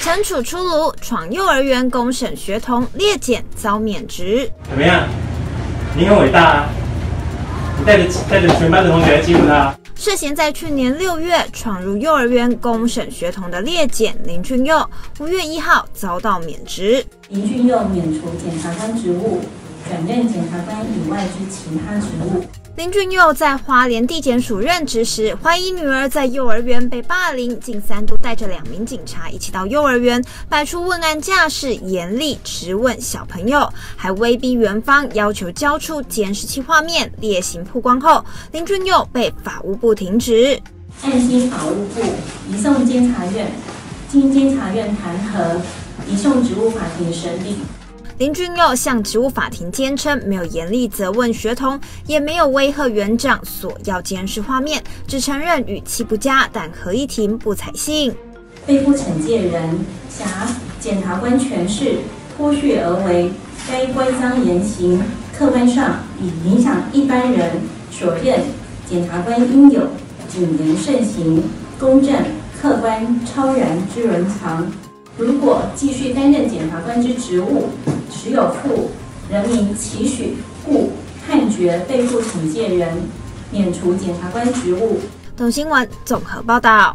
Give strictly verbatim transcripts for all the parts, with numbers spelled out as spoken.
惩处出炉，闯幼儿园公审学童列检遭免职。 怎么样？你很伟大啊！你带着带着全班的同学来欺负他。 涉嫌在去年六月闯入幼儿园公审学童的列检林俊佑，五月一号遭到免职。 林俊佑免除检察官职务，转任检察官以外之其他职务。 林俊佑在花莲地检署任职时，怀疑女儿在幼儿园被霸凌，竟三度带着两名警察一起到幼儿园，摆出问案架势，严厉质问小朋友，还威逼园方要求交出监视器画面。列行曝光后，林俊佑被法务部停职。 案经法务部移送监察院，经监察院弹劾，移送职务法庭审理。 林俊佑向职务法庭坚称，没有严厉责问学童，也没有威吓园长索要监视画面，只承认语气不佳，但合议庭不采信。 背负惩戒人辖检察官权势脱序而为，该乖张言行，客观上已影响一般人所认检察官应有谨言慎行、公正、客观、超然之伦常。如果继续担任检察官之职务，实有负人民期许，故判决背负惩戒人免除检察官职务。 东新闻综合报道。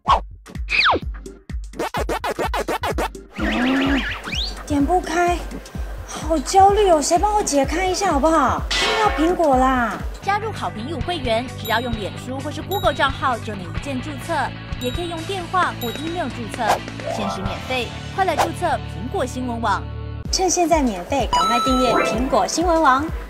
嗯，点不开，好焦虑哦！谁帮我解开一下好不好？是要苹果啦！ 加入好评友会员，只要用脸书或是 Google 账号就能一键注册，也可以用电话或 email 注册，限时免费，快来注册苹果新闻网。 趁现在免费，赶快订阅苹果新闻网。